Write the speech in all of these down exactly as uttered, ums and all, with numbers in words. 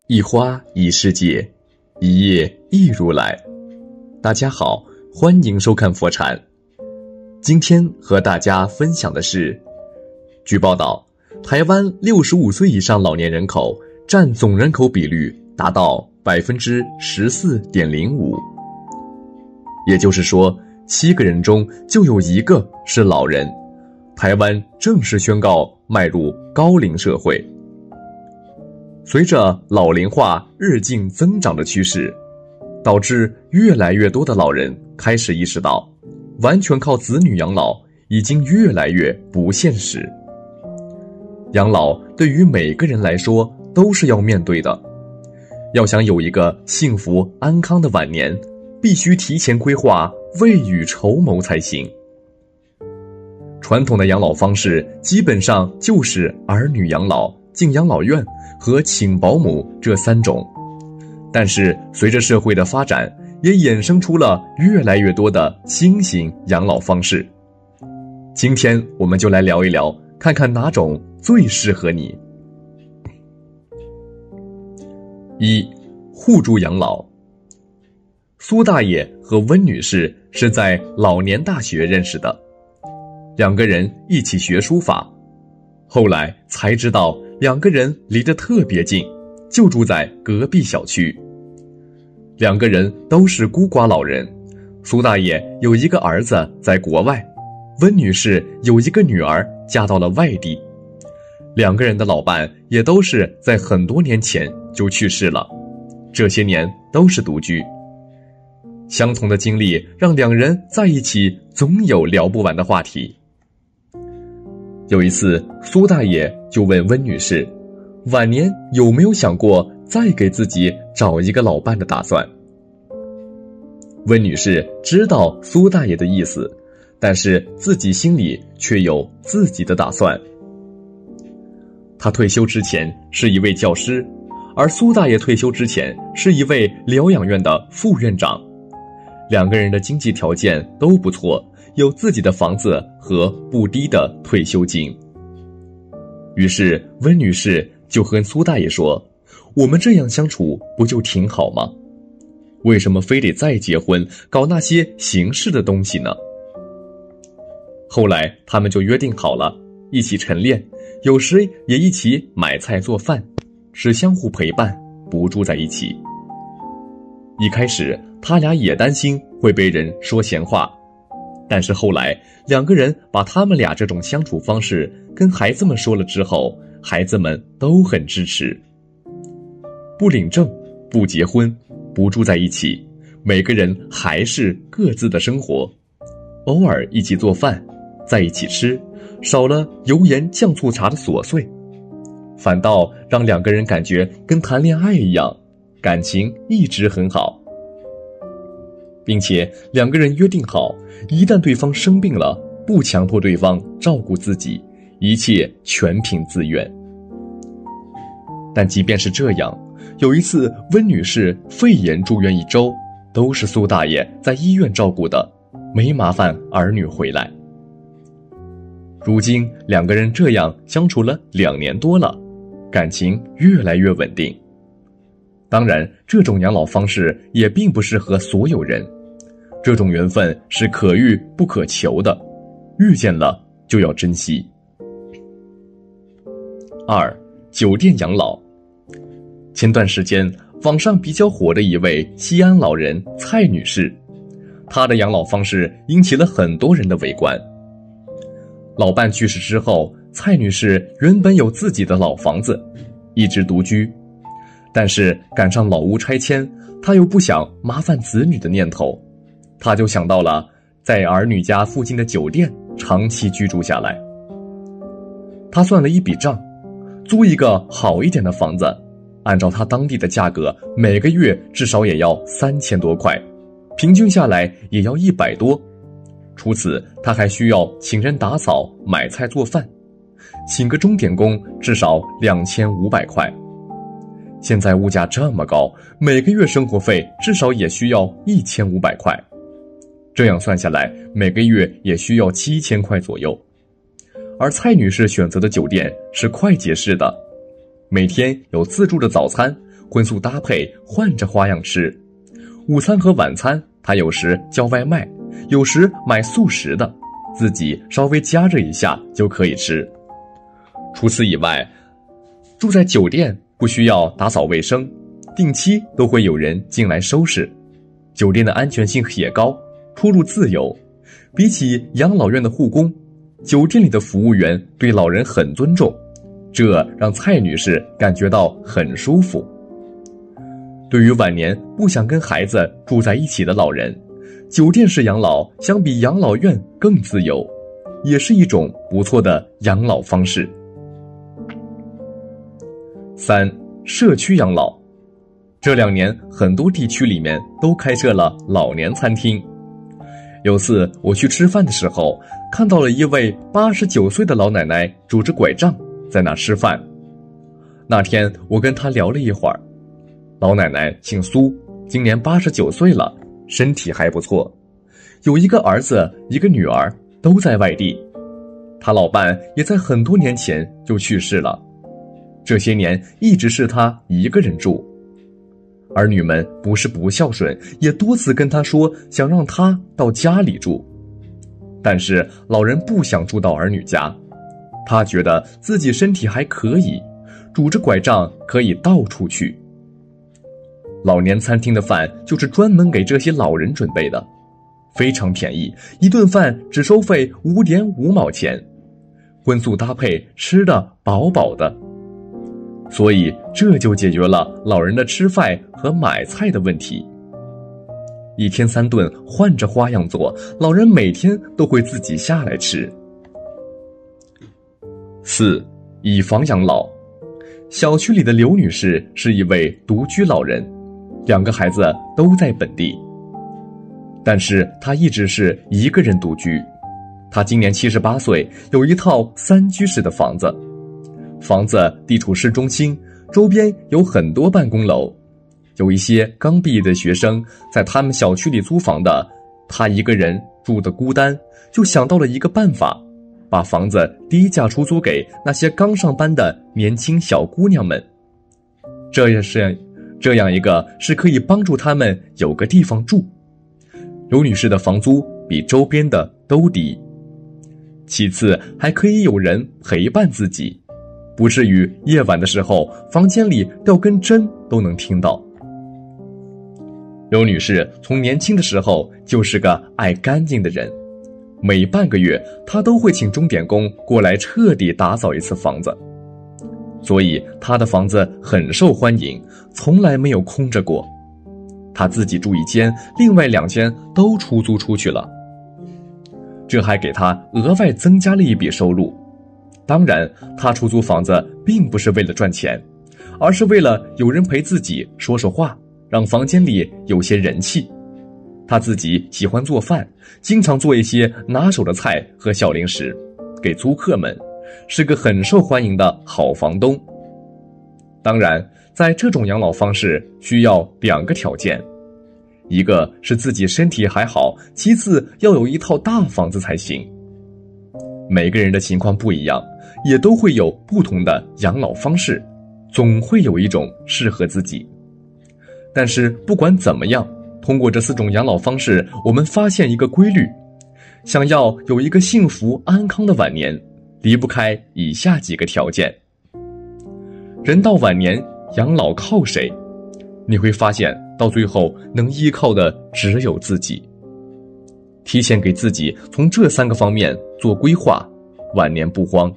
一花一世界，一叶一如来。大家好，欢迎收看佛禅。今天和大家分享的是，据报道，台湾六十五岁以上老年人口占总人口比率达到 百分之十四点零五， 也就是说，七个人中就有一个是老人。台湾正式宣告迈入高龄社会。随着老龄化日渐增长的趋势，导致越来越多的老人开始意识到，完全靠子女养老已经越来越不现实。养老对于每个人来说都是要面对的，要想有一个幸福安康的晚年，必须提前规划，未雨绸缪才行。传统的养老方式基本上就是儿女养老、进养老院和请保姆这三种，但是随着社会的发展，也衍生出了越来越多的新型养老方式。今天我们就来聊一聊，看看哪种最适合你。一、互助养老。苏大爷和温女士是在老年大学认识的，两个人一起学书法，后来才知道两个人离得特别近，就住在隔壁小区。两个人都是孤寡老人，苏大爷有一个儿子在国外，温女士有一个女儿嫁到了外地。两个人的老伴也都是在很多年前就去世了，这些年都是独居。相同的经历让两人在一起总有聊不完的话题。有一次，苏大爷就问温女士，晚年有没有想过再给自己找一个老伴的打算？温女士知道苏大爷的意思，但是自己心里却有自己的打算。她退休之前是一位教师，而苏大爷退休之前是一位疗养院的副院长。两个人的经济条件都不错，有自己的房子和不低的退休金。于是温女士就和苏大爷说，我们这样相处不就挺好吗？为什么非得再结婚搞那些形式的东西呢？后来他们就约定好了，一起晨练，有时也一起买菜做饭，只相互陪伴，不住在一起。一开始他俩也担心会被人说闲话，但是后来两个人把他们俩这种相处方式跟孩子们说了之后，孩子们都很支持。不领证，不结婚，不住在一起，每个人还是各自的生活，偶尔一起做饭，在一起吃，少了油盐酱醋茶的琐碎，反倒让两个人感觉跟谈恋爱一样，感情一直很好。并且两个人约定好，一旦对方生病了，不强迫对方照顾自己，一切全凭自愿。但即便是这样，有一次温女士肺炎住院一周，都是苏大爷在医院照顾的，没麻烦儿女回来。如今两个人这样相处了两年多了，感情越来越稳定。当然，这种养老方式也并不适合所有人，这种缘分是可遇不可求的，遇见了就要珍惜。二、酒店养老。前段时间网上比较火的一位西安老人蔡女士，她的养老方式引起了很多人的围观。老伴去世之后，蔡女士原本有自己的老房子，一直独居，但是赶上老屋拆迁，她又不想麻烦子女的念头，她就想到了在儿女家附近的酒店长期居住下来。她算了一笔账，租一个好一点的房子，按照她当地的价格，每个月至少也要三千多块，平均下来也要一百多。除此，她还需要请人打扫、买菜做饭，请个钟点工至少两千五百块。现在物价这么高，每个月生活费至少也需要一千五百块，这样算下来，每个月也需要七千块左右。而蔡女士选择的酒店是快捷式的，每天有自助的早餐， 荤素搭配，换着花样吃。午餐和晚餐他有时叫外卖，有时买速食的，自己稍微加热一下就可以吃。除此以外，住在酒店不需要打扫卫生，定期都会有人进来收拾。酒店的安全性也高，出入自由。比起养老院的护工，酒店里的服务员对老人很尊重，这让蔡女士感觉到很舒服。对于晚年不想跟孩子住在一起的老人，酒店式养老相比养老院更自由，也是一种不错的养老方式。三、社区养老。这两年很多地区里面都开设了老年餐厅。有次我去吃饭的时候，看到了一位八十九岁的老奶奶拄着拐杖在那吃饭。那天我跟她聊了一会儿，老奶奶姓苏，今年八十九岁了，身体还不错，有一个儿子一个女儿，都在外地。她老伴也在很多年前就去世了，这些年一直是她一个人住。儿女们不是不孝顺，也多次跟她说想让她到家里住，但是老人不想住到儿女家，她觉得自己身体还可以，拄着拐杖可以到处去。老年餐厅的饭就是专门给这些老人准备的，非常便宜，一顿饭只收费五点五毛钱，荤素搭配，吃得饱饱的。所以这就解决了老人的吃饭和买菜的问题。一天三顿换着花样做，老人每天都会自己下来吃。四、以房养老。小区里的刘女士是一位独居老人，两个孩子都在本地，但是她一直是一个人独居。她今年七十八岁，有一套三居室的房子，房子地处市中心，周边有很多办公楼，有一些刚毕业的学生在他们小区里租房的。她一个人住得孤单，就想到了一个办法，把房子低价出租给那些刚上班的年轻小姑娘们。这也是这样一个是可以帮助他们有个地方住。刘女士的房租比周边的都低，其次还可以有人陪伴自己，不至于夜晚的时候房间里掉根针都能听到。刘女士从年轻的时候就是个爱干净的人，每半个月她都会请钟点工过来彻底打扫一次房子，所以她的房子很受欢迎，从来没有空着过。她自己住一间，另外两间都出租出去了，这还给她额外增加了一笔收入。当然，她出租房子并不是为了赚钱，而是为了有人陪自己说说话，让房间里有些人气。她自己喜欢做饭，经常做一些拿手的菜和小零食给租客们，是个很受欢迎的好房东。当然，在这种养老方式需要两个条件，一个是自己身体还好，其次要有一套大房子才行。每个人的情况不一样，也都会有不同的养老方式，总会有一种适合自己。但是不管怎么样，通过这四种养老方式，我们发现一个规律，想要有一个幸福安康的晚年，离不开以下几个条件。人到晚年，养老靠谁？你会发现到最后能依靠的只有自己。提前给自己从这三个方面做规划，晚年不慌。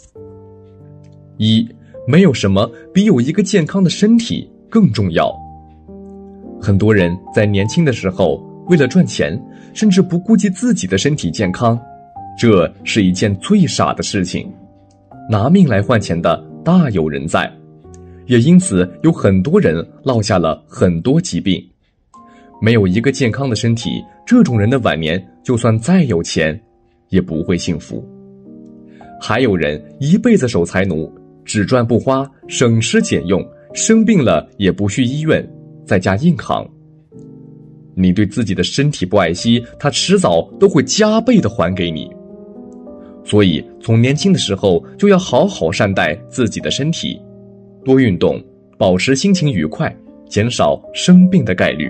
一，没有什么比有一个健康的身体更重要。很多人在年轻的时候为了赚钱，甚至不顾及自己的身体健康，这是一件最傻的事情。拿命来换钱的大有人在，也因此有很多人落下了很多疾病。没有一个健康的身体，这种人的晚年就算再有钱也不会幸福。还有人一辈子守财奴，只赚不花，省吃俭用，生病了也不去医院，在家硬扛。你对自己的身体不爱惜，他迟早都会加倍的还给你。所以从年轻的时候就要好好善待自己的身体，多运动， 保持心情愉快，减少生病的概率。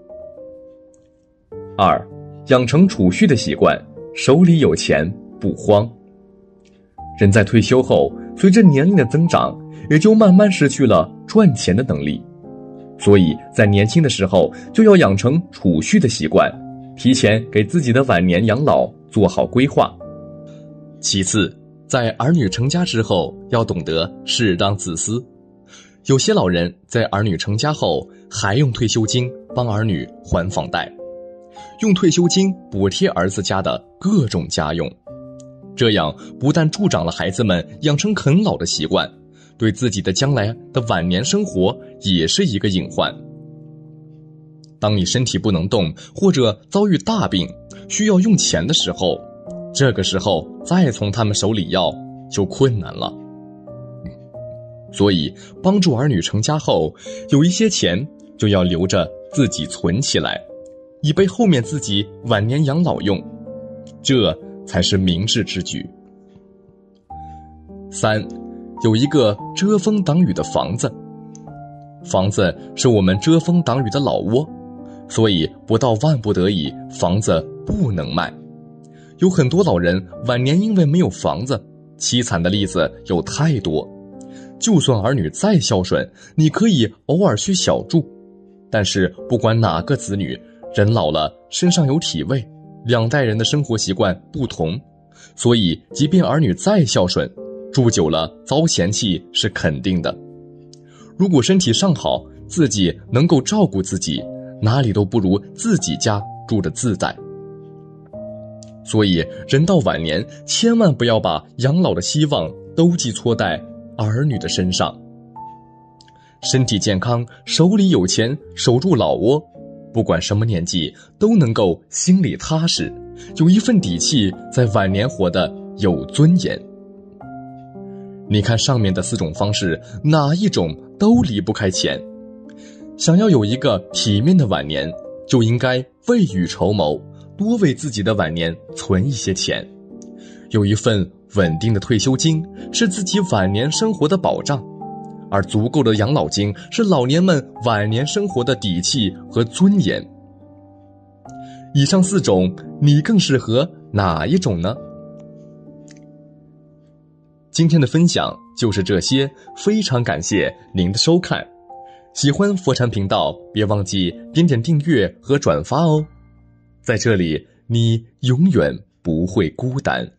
二，养成储蓄的习惯，手里有钱不慌。人在退休后，随着年龄的增长，也就慢慢失去了赚钱的能力，所以在年轻的时候就要养成储蓄的习惯，提前给自己的晚年养老做好规划。其次，在儿女成家之后，要懂得适当自私。有些老人在儿女成家后，还用退休金帮儿女还房贷，用退休金补贴儿子家的各种家用，这样不但助长了孩子们养成啃老的习惯，对自己的将来的晚年生活也是一个隐患。当你身体不能动，或者遭遇大病，需要用钱的时候，这个时候再从他们手里要就困难了。所以帮助儿女成家后，有一些钱就要留着自己存起来，以备后面自己晚年养老用，这才是明智之举。三，有一个遮风挡雨的房子。房子是我们遮风挡雨的老窝，所以不到万不得已，房子不能卖。有很多老人晚年因为没有房子，凄惨的例子有太多。就算儿女再孝顺，你可以偶尔去小住，但是不管哪个子女，人老了身上有体味，两代人的生活习惯不同，所以即便儿女再孝顺，住久了遭嫌弃是肯定的。如果身体尚好，自己能够照顾自己，哪里都不如自己家住得自在。所以人到晚年，千万不要把养老的希望都寄托在儿女的身上。身体健康，手里有钱，守住老窝，不管什么年纪都能够心里踏实，有一份底气，在晚年活得有尊严。你看上面的四种方式，哪一种都离不开钱。想要有一个体面的晚年，就应该未雨绸缪，多为自己的晚年存一些钱。有一份稳定的退休金是自己晚年生活的保障，而足够的养老金是老年们晚年生活的底气和尊严。以上四种，你更适合哪一种呢？今天的分享就是这些，非常感谢您的收看。喜欢佛禅频道，别忘记点点订阅和转发哦。在这里，你永远不会孤单。